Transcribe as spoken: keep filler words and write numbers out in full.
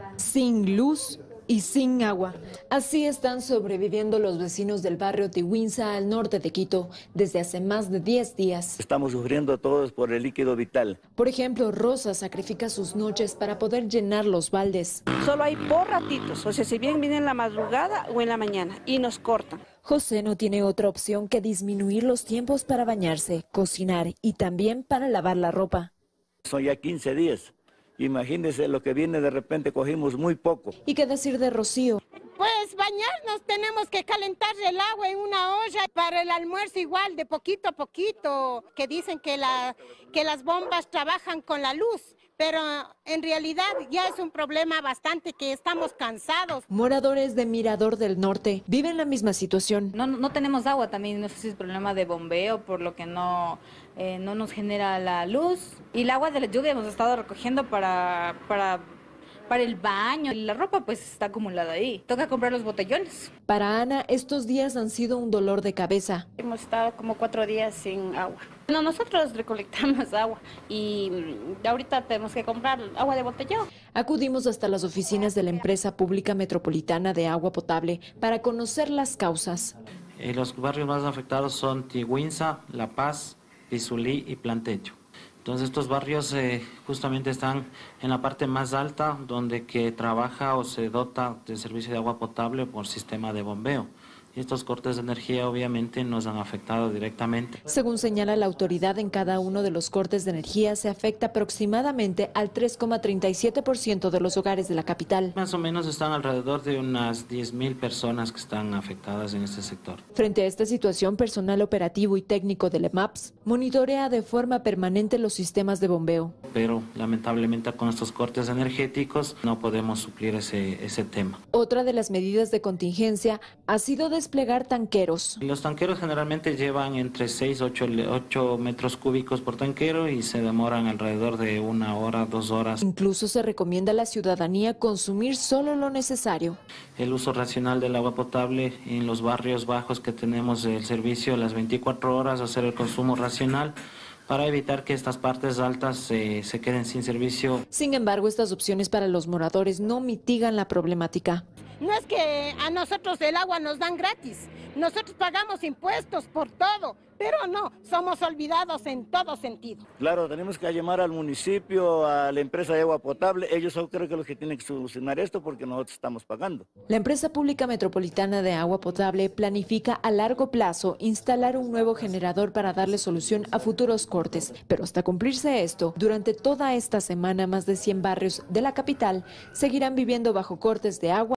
sin luz y sin agua. Así están sobreviviendo los vecinos del barrio Tiwinsa al norte de Quito desde hace más de diez días. Estamos sufriendo todos por el líquido vital. Por ejemplo, Rosa sacrifica sus noches para poder llenar los baldes. Solo hay por ratitos, o sea, si bien viene en la madrugada o en la mañana y nos cortan. José no tiene otra opción que disminuir los tiempos para bañarse, cocinar y también para lavar la ropa. Son ya quince días. Imagínense lo que viene, de repente cogimos muy poco. ¿Y qué decir de Rocío? Pues bañarnos, tenemos que calentar el agua en una olla. Para el almuerzo igual, de poquito a poquito, que dicen que, la, que las bombas trabajan con la luz. Pero en realidad ya es un problema bastante que estamos cansados. Moradores de Mirador del Norte viven la misma situación. No, no tenemos agua también, no sé si es problema de bombeo, por lo que no, eh, no nos genera la luz. Y el agua de la lluvia hemos estado recogiendo para, para, para el baño. Y la ropa pues está acumulada ahí. Toca comprar los botellones. Para Ana, estos días han sido un dolor de cabeza. Hemos estado como cuatro días sin agua. No, nosotros recolectamos agua y ahorita tenemos que comprar agua de botellón. Acudimos hasta las oficinas de la empresa pública metropolitana de agua potable para conocer las causas. Eh, los barrios más afectados son Tiwinsa, La Paz, Pizulí y Plantecho. Entonces estos barrios eh, justamente están en la parte más alta donde que trabaja o se dota de servicio de agua potable por sistema de bombeo. Y estos cortes de energía obviamente nos han afectado directamente. Según señala la autoridad, en cada uno de los cortes de energía se afecta aproximadamente al tres coma treinta y siete por ciento de los hogares de la capital. Más o menos están alrededor de unas diez mil personas que están afectadas en este sector. Frente a esta situación, personal operativo y técnico del E M A P S monitorea de forma permanente los sistemas de bombeo. Pero lamentablemente con estos cortes energéticos no podemos suplir ese, ese tema. Otra de las medidas de contingencia ha sido desplegar tanqueros. Los tanqueros generalmente llevan entre seis y ocho metros cúbicos por tanquero y se demoran alrededor de una hora, dos horas. Incluso se recomienda a la ciudadanía consumir solo lo necesario. El uso racional del agua potable en los barrios bajos que tenemos el servicio las veinticuatro horas, hacer el consumo racional para evitar que estas partes altas eh, se queden sin servicio. Sin embargo, estas opciones para los moradores no mitigan la problemática. No es que a nosotros el agua nos dan gratis, nosotros pagamos impuestos por todo, pero no, somos olvidados en todo sentido. Claro, tenemos que llamar al municipio, a la empresa de agua potable, ellos son creo que los que tienen que solucionar esto porque nosotros estamos pagando. La empresa pública metropolitana de agua potable planifica a largo plazo instalar un nuevo generador para darle solución a futuros cortes, pero hasta cumplirse esto, durante toda esta semana más de cien barrios de la capital seguirán viviendo bajo cortes de agua